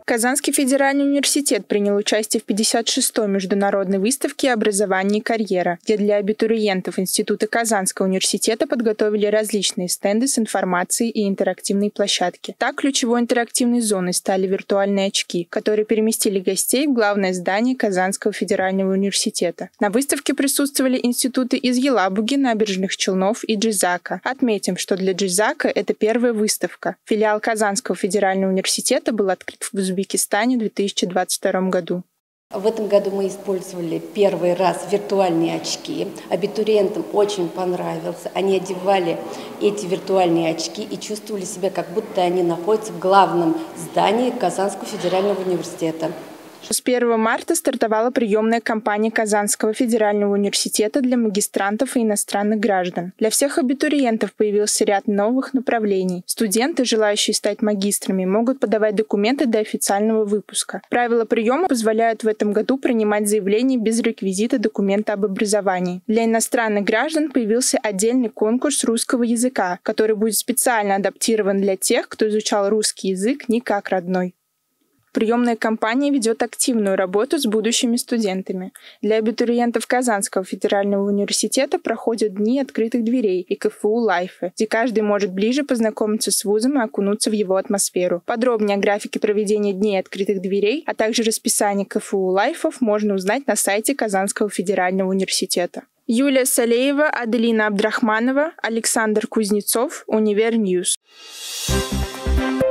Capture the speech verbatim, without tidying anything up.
Казанский федеральный университет принял участие в пятьдесят шестой международной выставке «Образование и карьера», где для абитуриентов Института Казанского университета подготовили различные стенды с информацией и интерактивные площадки. Так, ключевой интерактивной зоной стали виртуальные очки, которые переместили гостей в главное здание Казанского федерального университета. На выставке присутствовали институты из Елабуги, Набережных Челнов и Джизака. Отметим, что для Джизака это первая выставка. Филиал Казанского федерального университета был открыт в Узбекистане в две тысячи двадцать втором году. В этом году мы использовали первый раз виртуальные очки. Абитуриентам очень понравился. Они одевали эти виртуальные очки и чувствовали себя, как будто они находятся в главном здании Казанского федерального университета. С первого марта стартовала приемная кампания Казанского федерального университета для магистрантов и иностранных граждан. Для всех абитуриентов появился ряд новых направлений. Студенты, желающие стать магистрами, могут подавать документы до официального выпуска. Правила приема позволяют в этом году принимать заявления без реквизита документа об образовании. Для иностранных граждан появился отдельный конкурс русского языка, который будет специально адаптирован для тех, кто изучал русский язык не как родной. Приемная кампания ведет активную работу с будущими студентами. Для абитуриентов Казанского федерального университета проходят дни открытых дверей и ка эф у Лайфы, где каждый может ближе познакомиться с вузом и окунуться в его атмосферу. Подробнее о графике проведения дней открытых дверей, а также расписание ка эф у Лайфов можно узнать на сайте Казанского федерального университета. Юлия Салеева, Аделина Абдрахманова, Александр Кузнецов, Универньюз.